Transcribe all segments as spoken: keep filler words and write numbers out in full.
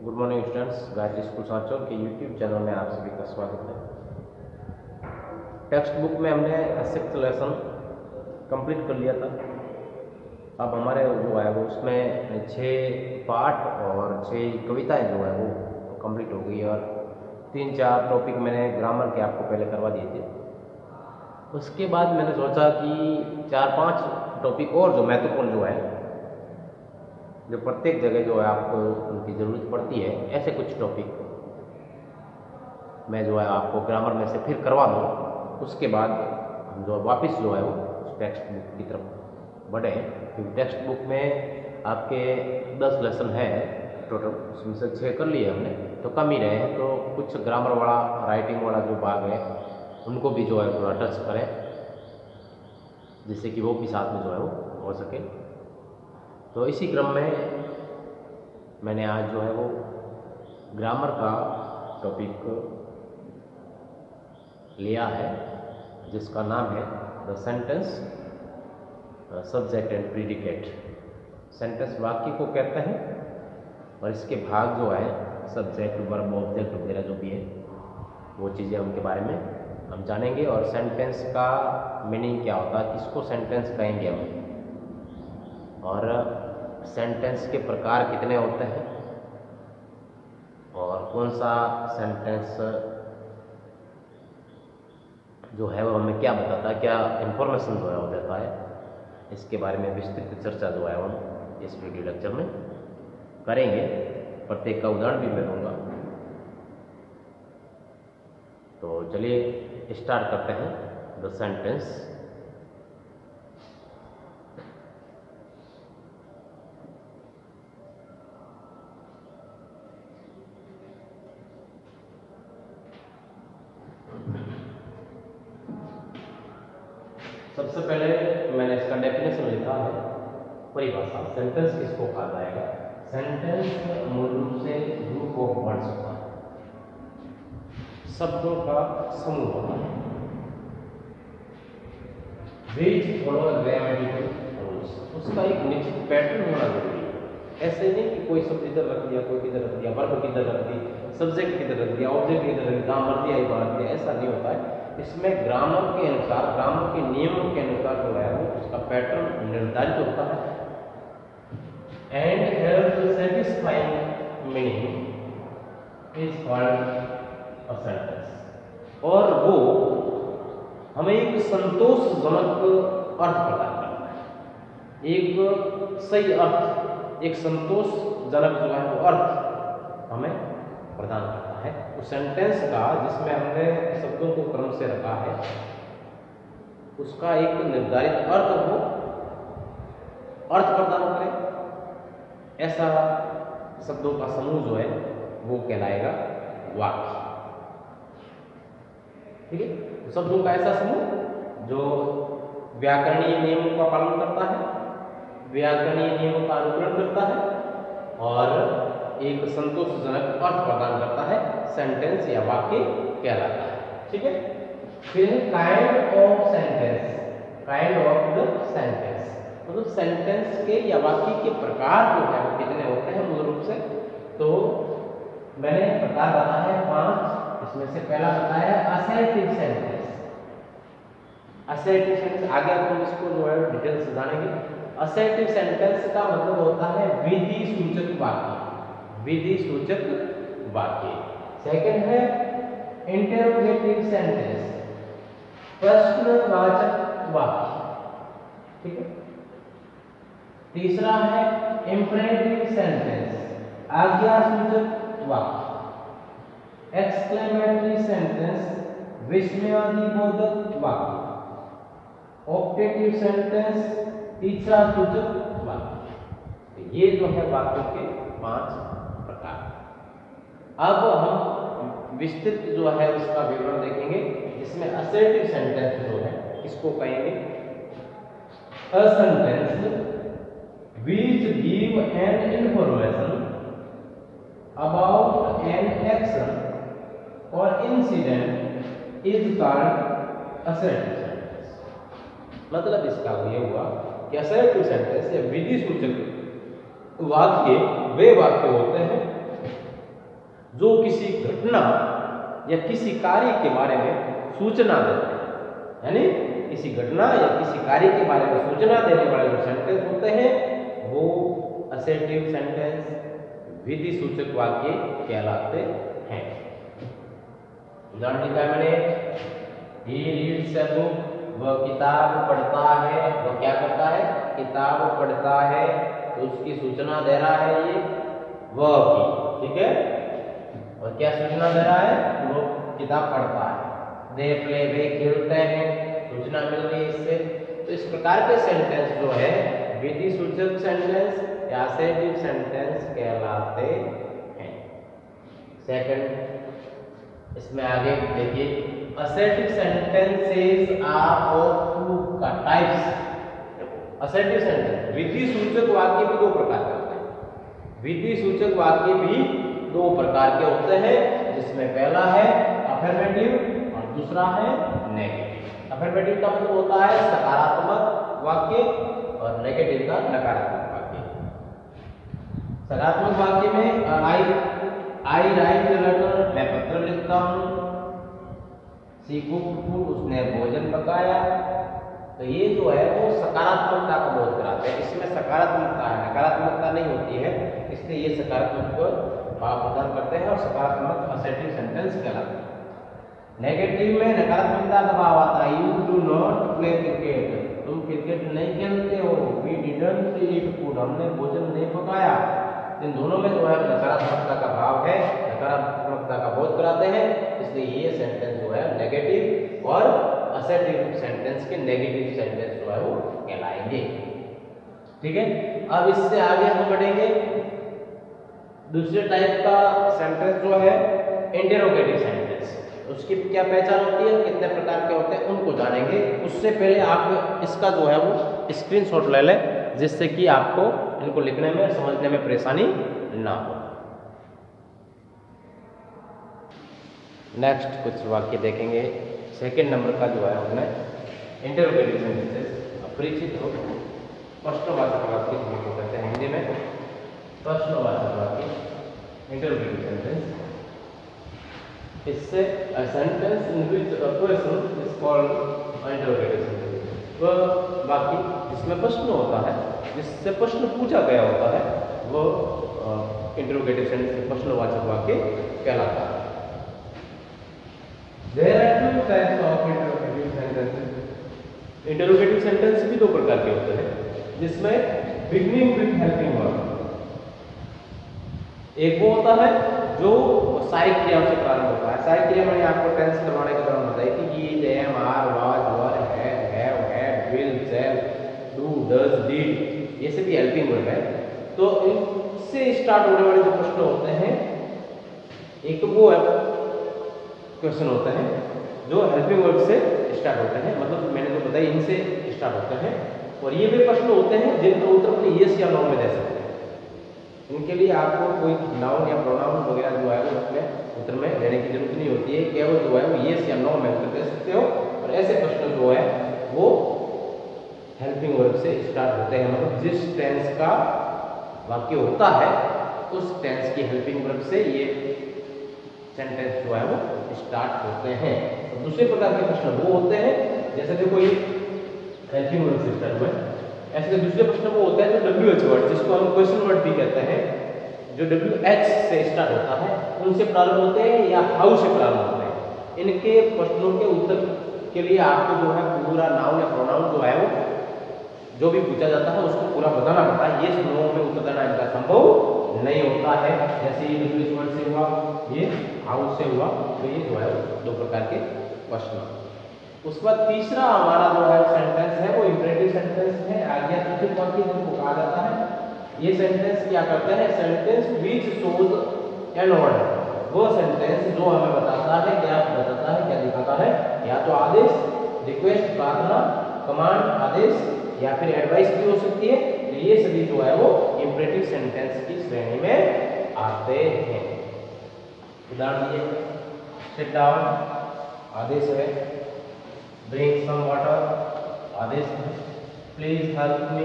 Good morning students, Gayatri school Sanchore के YouTube channel में आप सभी का स्वागत है। टेक्स्ट बुक में हमने सिक्स्थ लेसन कंप्लीट कर लिया था। अब हमारे जो है वो उसमें छः पाठ और छः कविताएं जो है वो कंप्लीट हो गई है और तीन चार टॉपिक मैंने ग्रामर के आपको पहले करवा दिए थे। उसके बाद मैंने सोचा कि चार पांच टॉपिक और जो महत्वपूर्ण जो है, जो प्रत्येक जगह जो है आपको उनकी ज़रूरत पड़ती है, ऐसे कुछ टॉपिक मैं जो है आपको ग्रामर में से फिर करवा दूँ। उसके बाद हम जो वापस जो है वो उस टेक्स्ट बुक की तरफ बढ़े, क्योंकि टेक्स्ट बुक में आपके दस लेसन है टोटल, उसमें से छः कर लिए हमने, तो कम ही रहे हैं। तो कुछ ग्रामर वाला, राइटिंग वाला जो भाग है उनको भी जो है थोड़ा टच करें, जिससे कि वो भी साथ में जो है वो हो सके। तो इसी क्रम में मैंने आज जो है वो ग्रामर का टॉपिक लिया है, जिसका नाम है the sentence, subject and predicate. Sentence वाक्य को कहते हैं और इसके भाग जो है सब्जेक्ट, वर्ब, ऑब्जेक्ट वगैरह जो भी है वो चीज़ें उनके बारे में हम जानेंगे। और सेंटेंस का मीनिंग क्या होता है, किसको सेंटेंस कहेंगे हम, और सेंटेंस के प्रकार कितने होते हैं, और कौन सा सेंटेंस जो है वो हमें क्या बताता है, क्या इंफॉर्मेशन जो है वो देता है, इसके बारे में विस्तृत चर्चा जो है हम इस वीडियो लेक्चर में करेंगे। प्रत्येक का उदाहरण भी मैं दूंगा। तो चलिए स्टार्ट करते हैं द सेंटेंस। सबसे पहले मैंने इसका डेफिनेशन लिखा है, परिभाषा। सेंटेंस किसको कहा जाएगा? सेंटेंस मूल रूप से ग्रुप ऑफ वर्ड्स होता है, शब्दों का समूह होता है, व्हिच फॉलो ग्रामेटिकल रूल्स। उसका एक निश्चित पैटर्न होना जरूरी है। ऐसे नहीं कि कोई शब्द इधर रख दिया, कोई किधर रख दिया, वर्ब किधर रख दी, सब्जेक्ट किधर रख दिया, ऑब्जेक्ट किधर रख दिया, मर्जी आई बात दिया, ऐसा नहीं होता है। इसमें ग्रामर के अनुसार, ग्रामर के नियमों के अनुसार जो है वो उसका पैटर्न निर्धारित होता है। And help satisfying meaning is called a sentence. और वो हमें एक संतोषजनक अर्थ प्रदान करता है, एक सही अर्थ, एक संतोषजनक जो है वो अर्थ हमें प्रदान करता है उस सेंटेंस का, जिसमें हमने शब्दों को क्रम से रखा है, उसका एक निर्धारित अर्थ हो, अर्थ प्रदान करे। ऐसा शब्दों का समूह जो है वो कहलाएगा वाक्य। ठीक है, शब्दों का ऐसा समूह जो व्याकरणीय नियमों का पालन करता है, व्याकरणीय नियमों का अनुकरण करता है और एक संतोषजनक अर्थ प्रदान करता है, सेंटेंस या वाक्य कहलाता है। ठीक है, फिर kind of sentence, kind of the sentence, मतलब सेंटेंस के या वाक्य के प्रकार जो है वो कितने होते हैं मूल रूप से। तो मैंने प्रकार बताया है पांच। इसमें से पहला बताया असर्टिव सेंटेंस। असर्टिव सेंटेंस आगे हम इसको जो है डिटेल से जानेंगे। असर्टिव सेंटेंस का मतलब होता है विधि सूचक वाक्य, विधि सूचक वाक्य। सेकंड है इंटरोगेटिव सेंटेंस, प्रश्नवाचक वाक्य। ठीक है, तीसरा है इंपरेटिव सेंटेंस, आज्ञा सूचक वाक्य। एक्सक्लेमेटरी सेंटेंस, विस्मयादिबोधक वाक्य। ऑप्टेटिव सेंटेंस, इच्छा सूचक वाक्य। ये जो है वाक्यों के पांच प्रकार। अब हम विस्तृत जो है उसका विवरण देखेंगे, जिसमें असर्टिव सेंटेंस जो है इसको कहेंगे a sentence which give an information about an action or incident is called assertive sentence। मतलब इसका ये हुआ कि असर्टिव सेंटेंस या विधि सूचक वाक्य वे वाक्य होते हैं घटना या किसी कार्य के बारे में सूचना देते हैं, यानी किसी घटना या किसी कार्य के बारे में सूचना देने वाले जो सेंटेंस होते हैं वो असर्टिव सेंटेंस, विधि सूचक वाक्य कहलाते हैं। उदाहरण दिया मैंने, ही रीड्स अ बुक, वह किताब पढ़ता है, वह क्या करता है, किताब पढ़ता है, तो उसकी सूचना दे रहा है ये वह की, ठीक है। और क्या सूचना दे रहा है, वो किताब पढ़ता है। दे प्ले, वे खेलते हैं, सूचना मिल गई इससे। तो इस प्रकार के सेंटेंस जो है विधि सूचक सेंटेंस या असर्टिव सेंटेंस कहलाते हैं। सेकंड, इसमें आगे देखिए, assertive sentences are of two types. Assertive sentence, विधि सूचक वाक्य भी दो प्रकार के होते हैं। विधि सूचक वाक्य भी दो प्रकार के होते हैं, जिसमें पहला है अफर्मेटिव और दूसरा है नेगेटिव। अफर्मेटिव का मतलब होता है सकारात्मक वाक्य और नेगेटिव का नकारात्मक वाक्य। सकारात्मक वाक्य में I I write the letter, मैं पत्र लिखता हूँ। शी कुक्ड फूड, उसने भोजन पकाया। तो ये जो है वो सकारात्मकता का बोध कराते हैं। इसमें सकारात्मकता है, नकारात्मकता नहीं होती है, इसलिए ये सकारात्मक भाव प्रदान करते हैं और सकारात्मक असर्टिव सेंटेंस कहलाते हैं। नेगेटिव में नकारात्मकता का भाव आता है, you do not play cricket, तुम क्रिकेट नहीं खेलते हो। वी डिडंट ईट फूड, हमने भोजन नहीं पकाया। इन दोनों में जो है नकारात्मकता का भाव है, नकारात्मकता का बोध कराते हैं, इसलिए ये सेंटेंस जो है नेगेटिव और असर्टिव सेंटेंस के नेगेटिव सेंटेंस जो है वो कहलाएंगे। ठीक है, अब इससे आगे हम बढ़ेंगे। दूसरे टाइप का सेंटेंस जो है इंटरोगेटिव सेंटेंस, उसकी क्या पहचान होती है, कितने प्रकार के होते हैं, उनको जानेंगे। उससे पहले आप इसका जो है वो स्क्रीनशॉट ले लें, जिससे कि आपको इनको लिखने में समझने में परेशानी ना हो। नेक्स्ट कुछ वाक्य देखेंगे। सेकेंड नंबर का जो है उसमें इंटरोगेटिव सेंटेंसेस, परिचित हो। प्रश्नवाचक वाक्य जिनको कहते हैं हिंदी में, प्रश्नवाचक वाक्य इंटरोगेटिव सेंटेंस। इससे a sentence in which a question is called interrogative sentence। वह वाक्य जिसमें प्रश्न होता है, जिससे प्रश्न पूछा गया होता है, वो इंटरोगेटिव सेंटेंस, प्रश्नवाचक वाक्य कहलाता है। There are two types of interrogative sentences। Interrogative sentence भी दो प्रकार के होते हैं, जिसमें beginning with helping verb, एक वो होता है जो सहायक क्रियाओं से प्रारंभ होता है। सहायक क्रिया मैंने आपको टेंस करवाने के दौरान बताई थी कि ये am are was were had have had will shall do does did, ये सभी हेल्पिंग वर्ब है। तो इनसे स्टार्ट होने वाले जो प्रश्न होते हैं, एक वो है क्वेश्चन होते हैं जो हेल्पिंग वर्ब से स्टार्ट होते हैं, मतलब मैंने तो बताया इनसे स्टार्ट होते हैं। और ये भी प्रश्न होते हैं जिनका उत्तर अपने यस या नो में दे सकते हैं। इनके लिए आपको कोई नाउन या प्रोनाउन वगैरह जो है वो उसमें उत्तर में देने की जरूरत नहीं होती है, केवल जो है वो यस या नो में उत्तर दे सकते हो। और ऐसे प्रश्न जो है वो हेल्पिंग वर्ब से स्टार्ट होते हैं, मतलब जिस टेंस का वाक्य होता है उस टेंस की हेल्पिंग वर्ब से ये सेंटेंस जो है वो स्टार्ट होते हैं। तो दूसरे प्रकार के प्रश्न वो होते हैं, जैसे देखो ये हेल्पिंग वर्ब से स्टार्ट हुआ है। ऐसे दूसरे प्रश्न वो होता है जो डब्ल्यू एच वर्ड, जिसको हम क्वेश्चन वर्ड भी कहते हैं, जो डब्ल्यू एच से स्टार्ट होता है, उनसे प्रारंभ होते हैं या हाउ से प्रारंभ होते हैं। इनके प्रश्नों के उत्तर के लिए आपको जो है पूरा नाउन या प्रोनाउन जो है वो जो भी पूछा जाता है उसको पूरा बताना पड़ता है। ये नो में उत्तर देना इनका संभव नहीं होता है। जैसे ये डब्ल्यू एच वर्ड से हुआ, ये हाउ से हुआ, तो ये जो है दो प्रकार के प्रश्न। उसके बाद तीसरा हमारा जो है सेंटेंस है वो इंपरेटिव सेंटेंस है, आज्ञासूचक वाक्य जिनको कहा जाता है। ये सेंटेंस क्या करते हैं, sentence which shows an order, वो सेंटेंस जो हमें बताता है, क्या बताता है, क्या दिखाता है, या तो आदेश, रिक्वेस्ट, प्रार्थना, कमांड, आदेश, या फिर एडवाइस भी हो सकती है। तो ये सभी जो है वो इंपरेटिव सेंटेंस की श्रेणी में आते हैं। उदाहरण दिए, सिट डाउन आदेश है, ब्रिंग सम वाटर आदेश है, प्लीज हेल्प मी,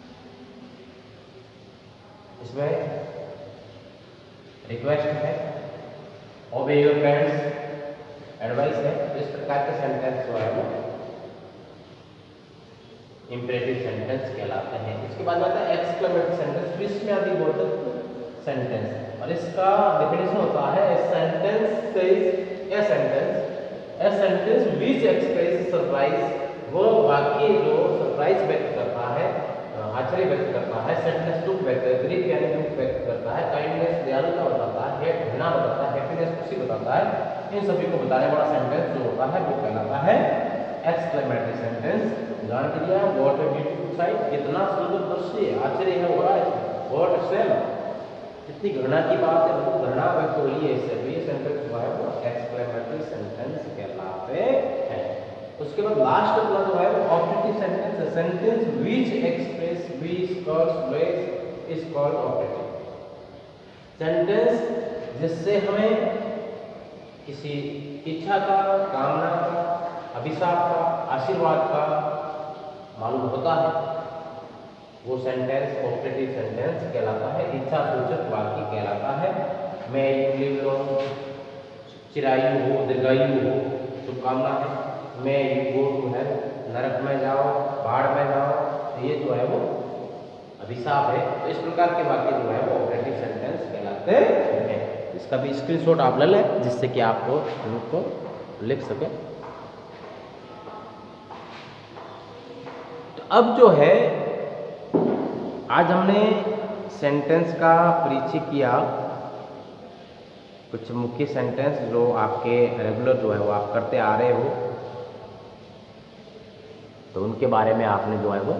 इसमें रिक्वेस्ट है, ओबे योर पेरेंट्स एडवाइस है। तो इस प्रकार के सेंटेंस जो है वो इंपेरेटिव सेंटेंस कहलाते हैं। इसके बाद आता है एक्सक्लेमेटरी सेंटेंस, विस्मयादिबोधक सेंटेंस, और इसका डेफिनेशन होता है a sentence is a sentence a sentence which express surprise, वो वाक्य जो सरप्राइज व्यक्त करता है, आश्चर्य व्यक्त करता है, सेंटेंस दुख व्यक्त ग्रीफ यानी दुख व्यक्त करता है, काइंडनेस दयालुता बताता है, घृणा बताता है, हैप्पीनेस खुशी बताता है, इन सभी को बताने वाला सेंटेंस जो होता है वो कहलाता है एक्सक्लेमेटरी सेंटेंस। उदाहरण के लिए व्हाट अ ब्यूटीफुल साइट, कितना सुंदर दृश्य, आश्चर्य है हो रहा है, व्हाट अ शेम, कितनी घृणा की बात है, वो घृणा व्यक्त हो रही है, इससे भी ये सेंटेंस जो है वो एक्सक्लेमेटरी सेंटेंस कहलाते हैं। उसके बाद लास्ट वाला जो है वो ऑब्जेक्टिव सेंटेंस है, sentence which express wish calls bless is called objective sentence, जिससे हमें किसी इच्छा का, कामना का, अभिशाप का, आशीर्वाद का मालूम होता है, वो सेंटेंस ऑब्जेक्टिव सेंटेंस कहलाता है, इच्छा सूचक वाक्य कहलाता है। मैं यू लिव लॉन्ग, चिरायु हो, दीर्घायु हो, शुभकामना है। मैं यू गो टू हेल, नरक में जाओ, बाढ़ में जाओ, तो ये जो है वो अभिशाप है। तो इस प्रकार के वाक्य जो है वो ऑब्जेक्टिव सेंटेंस कहलाते हैं। इसका भी स्क्रीनशॉट आप ले लें जिससे कि आपको उनको लिख सके। तो अब जो है आज हमने सेंटेंस का परिचय किया, कुछ मुख्य सेंटेंस जो आपके रेगुलर जो है वो आप करते आ रहे हो, तो उनके बारे में आपने जो है वो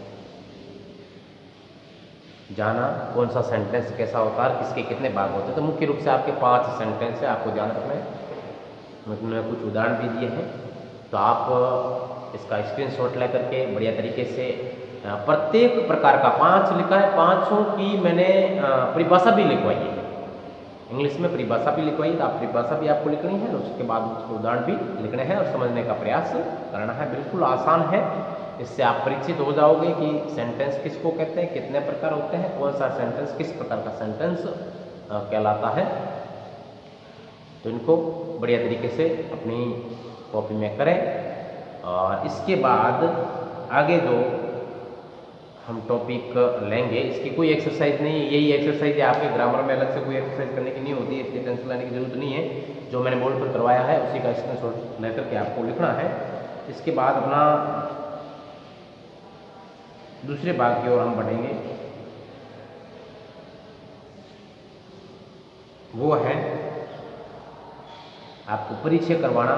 जाना, कौन सा सेंटेंस कैसा होता है, किसके कितने भाग होते हैं। तो मुख्य रूप से आपके पांच सेंटेंस है, आपको ध्यान रखना है। मैंने कुछ उदाहरण भी दिए हैं, तो आप इसका स्क्रीनशॉट लेकर के बढ़िया तरीके से प्रत्येक प्रकार का पांच लिखा है, पांचों की मैंने परिभाषा भी लिखवाई है, इंग्लिश में परिभाषा भी लिखवाई, तो आप परिभाषा भी आपको लिखनी है, उसके बाद उसके उदाहरण भी लिखने हैं और समझने का प्रयास करना है। बिल्कुल आसान है, इससे आप परिचित हो जाओगे कि सेंटेंस किसको कहते हैं, कितने प्रकार होते हैं, कौन सा सेंटेंस किस प्रकार का सेंटेंस कहलाता है। तो इनको बढ़िया तरीके से अपनी कॉपी में करें, और इसके बाद आगे जो हम टॉपिक लेंगे, इसकी कोई एक्सरसाइज नहीं है, यही एक्सरसाइज है आपके ग्रामर में, अलग से कोई एक्सरसाइज करने की नहीं होती है, इसलिए टेंशन लेने की जरूरत नहीं है। जो मैंने बोर्ड पर करवाया है उसी का स्क्रीनशॉट लेकर के आपको लिखना है। इसके बाद अपना दूसरे भाग की ओर हम बढ़ेंगे, वो है आपको परिचय करवाना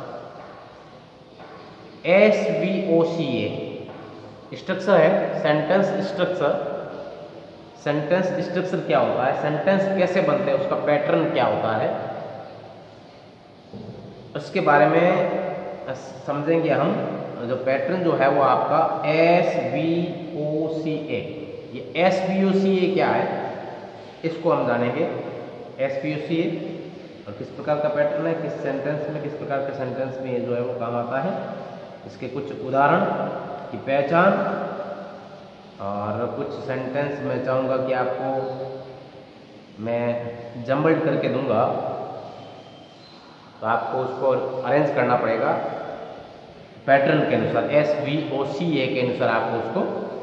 S V O C A structure है, सेंटेंस स्ट्रक्चर। सेंटेंस स्ट्रक्चर क्या होता है, सेंटेंस कैसे बनते हैं, उसका पैटर्न क्या होता है, उसके बारे में समझेंगे हम। जो पैटर्न जो है वो आपका एस वी ओ सी ए, ये एस वी ओ सी ए क्या है इसको हम जानेंगे। एस वी ओ सी ए और किस प्रकार का पैटर्न है, किस सेंटेंस में, किस प्रकार के सेंटेंस में ये जो है वो काम आता है, इसके कुछ उदाहरण की पहचान, और कुछ सेंटेंस मैं चाहूँगा कि आपको मैं जम्बल्ड करके दूंगा, तो आपको उसको अरेंज करना पड़ेगा पैटर्न के अनुसार, एस वी ओ सी ए के अनुसार आपको उसको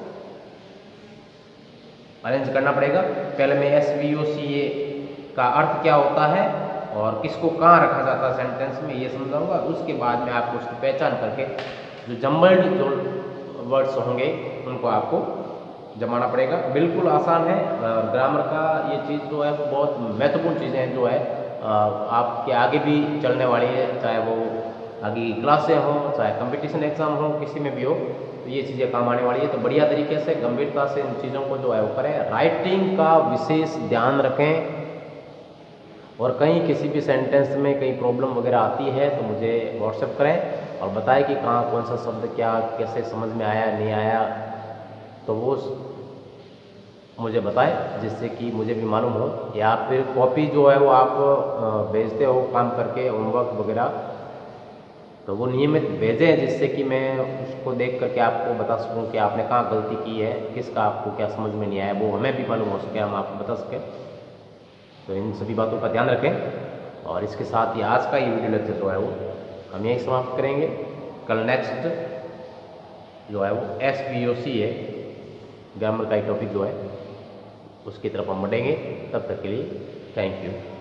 अरेंज करना पड़ेगा। पहले मैं एस वी ओ सी ए का अर्थ क्या होता है और किसको कहाँ रखा जाता है सेंटेंस में, ये समझाऊंगा। उसके बाद में आपको उसकी पहचान करके जो जम्बल्ड जो वर्ड्स होंगे उनको आपको जमाना पड़ेगा। बिल्कुल आसान है, ग्रामर का ये चीज़ जो है वो बहुत महत्वपूर्ण चीज़ें जो है आपके आगे भी चलने वाली है, चाहे वो आगे क्लासें हों, चाहे कंपटीशन एग्जाम हो, किसी में भी हो, तो ये चीज़ें काम आने वाली है। तो बढ़िया तरीके से गंभीरता से इन चीज़ों को जो है वो करें। राइटिंग का विशेष ध्यान रखें, और कहीं किसी भी सेंटेंस में कहीं प्रॉब्लम वगैरह आती है तो मुझे व्हाट्सएप करें और बताएं कि कहाँ कौन सा शब्द क्या कैसे समझ में आया नहीं आया, तो वो मुझे बताएं जिससे कि मुझे भी मालूम हो। या फिर कॉपी जो है वो आप भेजते हो काम करके होमवर्क वगैरह, तो वो नियमित भेजें जिससे कि मैं उसको देख करके आपको बता सकूं कि आपने कहाँ गलती की है, किसका आपको क्या समझ में नहीं आया, वो हमें भी मालूम हो सके, हम आपको बता सकें। तो इन सभी बातों का ध्यान रखें। और इसके साथ ही आज का ये वीडियो लेक्चर जो है वो हम यहीं समाप्त करेंगे। कल नेक्स्ट जो है वो एस पी ओ सी है, ग्रामर का एक टॉपिक जो है उसकी तरफ हम बढ़ेंगे। तब तक के लिए थैंक यू।